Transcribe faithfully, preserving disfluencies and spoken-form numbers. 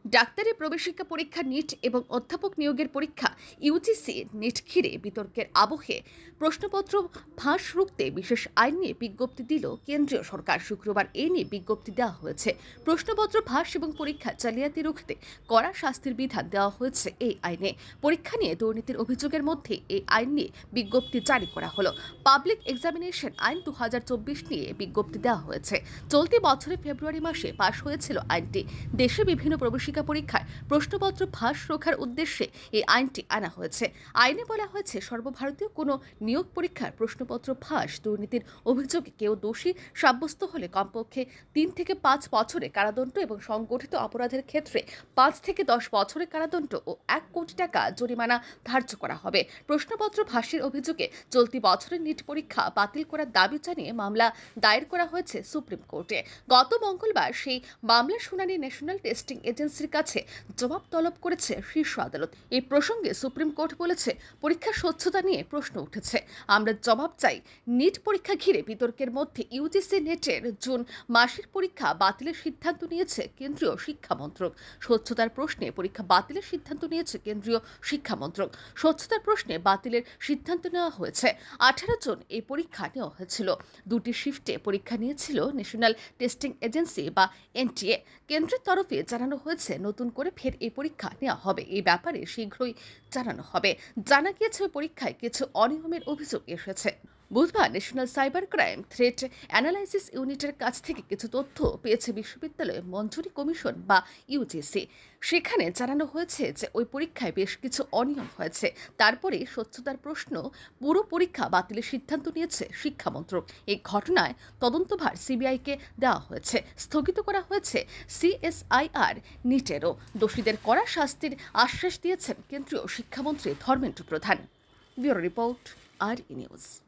ডাক্তারি প্রবেশিকা পরীক্ষা নিট এবং অধ্যাপক নিয়োগের পরীক্ষা ইউজিসি নিট ঘিরে বিতর্কের আবহে প্রশ্নপত্র ফাঁস রুখতে বিশেষ আইন নিয়ে বিজ্ঞপ্তি দিল কেন্দ্রীয় সরকার। শুক্রবার এই নিয়ে বিজ্ঞপ্তি দেওয়া হয়েছে। প্রশ্নপত্র ফাঁস এবং পরীক্ষা জালিয়াতি রুখতে কড়া শাস্তির বিধান দেওয়া হয়েছে এই আইনে। পরীক্ষা নিয়ে দুর্নীতির অভিযোগের মধ্যে এই আইন নিয়ে বিজ্ঞপ্তি জারি করা হলো। পাবলিক এক্সামিনেশন আইন দু হাজার চব্বিশ নিয়ে বিজ্ঞপ্তি দেওয়া হয়েছে। চলতি বছরের ফেব্রুয়ারি মাসে পাশ হয়েছিল আইনটি। দেশে বিভিন্ন প্রবেশিকা পরীক্ষায় প্রশ্নপত্র ফাঁস রোখার উদ্দেশ্যে এই আইনটি আনা হয়েছে। আইনে বলা হয়েছে, সর্বভারতীয় কোনো নিয়োগ পরীক্ষার প্রশ্নপত্র ফাঁস দুর্নীতির অভিযোগে কেউ দোষী সাব্যস্ত হলে কমপক্ষে তিন থেকে পাঁচ বছরের কারাদণ্ড এবং সংগঠিত অপরাধের ক্ষেত্রে পাঁচ থেকে দশ বছরের কারাদণ্ড ও এক কোটি টাকা জরিমানা ধার্য করা হবে। প্রশ্নপত্র ফাঁসের অভিযোগে চলতি বছরের নিট পরীক্ষা বাতিল করার দাবি জানিয়ে মামলা দায়ের করা হয়েছে সুপ্রিম কোর্টে। গত মঙ্গলবার সেই মামলার শুনানি ন্যাশনাল টেস্টিং এজেন্সির কাছে জবাব তলব করেছে শীর্ষ আদালত। এই প্রসঙ্গে সুপ্রিম কোর্ট বলেছে, পরীক্ষার স্বচ্ছতা নিয়ে প্রশ্ন উঠেছে, আমরা জবাব চাই। নিট পরীক্ষা ঘিরে বিতর্কের মধ্যে ইউজিসি নেটের জুন মাসের পরীক্ষা বাতিলের সিদ্ধান্ত নিয়েছে কেন্দ্রীয় শিক্ষা মন্ত্রক। স্বচ্ছতার প্রশ্নে পরীক্ষা বাতিলের সিদ্ধান্ত নিয়েছে কেন্দ্রীয় শিক্ষা মন্ত্রক। স্বচ্ছতার প্রশ্নে বাতিলের সিদ্ধান্ত নেওয়া হয়েছে। আঠারো জন এই পরীক্ষা নেওয়া হয়েছিল। দুটি শিফটে পরীক্ষা নিয়েছিল ন্যাশনাল টেস্টিং এজেন্সি বা এনটিএ। কেন্দ্রের তরফে জানানো হয়েছে, নতুন করে ফের এই পরীক্ষা নেওয়া হবে। এই ব্যাপারে শীঘ্রই জানানো হবে। জানা গিয়েছে, ওই পরীক্ষায় কিছু অনিয়মের অভিযোগ এসেছে। বুধবার national cyber crime threat analysis ইউনিটের কাছ থেকে কিছু তথ্য পেয়েছে বিশ্ববিদ্যালয় মঞ্জুরি কমিশন বা ইউজিসি। সেখানে জানানো হয়েছে যে ওই পরীক্ষায় বেশ কিছু অনিয়ম হয়েছে। তারপরে স্বচ্ছতার প্রশ্ন পুরো পরীক্ষা বাতিলের সিদ্ধান্ত নিয়েছে শিক্ষা মন্ত্রক। এই ঘটনায় তদন্তভার সিবিআইকে দেওয়া হয়েছে। স্থগিত করা হয়েছে সিএসআইআর নিটেরও। দোষীদের কড়া শাস্তির আশ্বাস দিয়েছেন কেন্দ্রীয় শিক্ষামন্ত্রী ধর্মেন্দ্র প্রধান। ব্যুরো রিপোর্ট, আর ই নিউজ।